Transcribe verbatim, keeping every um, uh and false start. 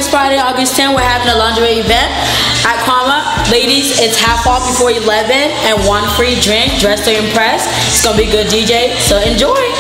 next Friday, August tenth, we're having a lingerie event at Karma. Ladies, it's half off before eleven and one free drink. Dress to impress. It's gonna be good D J, so enjoy.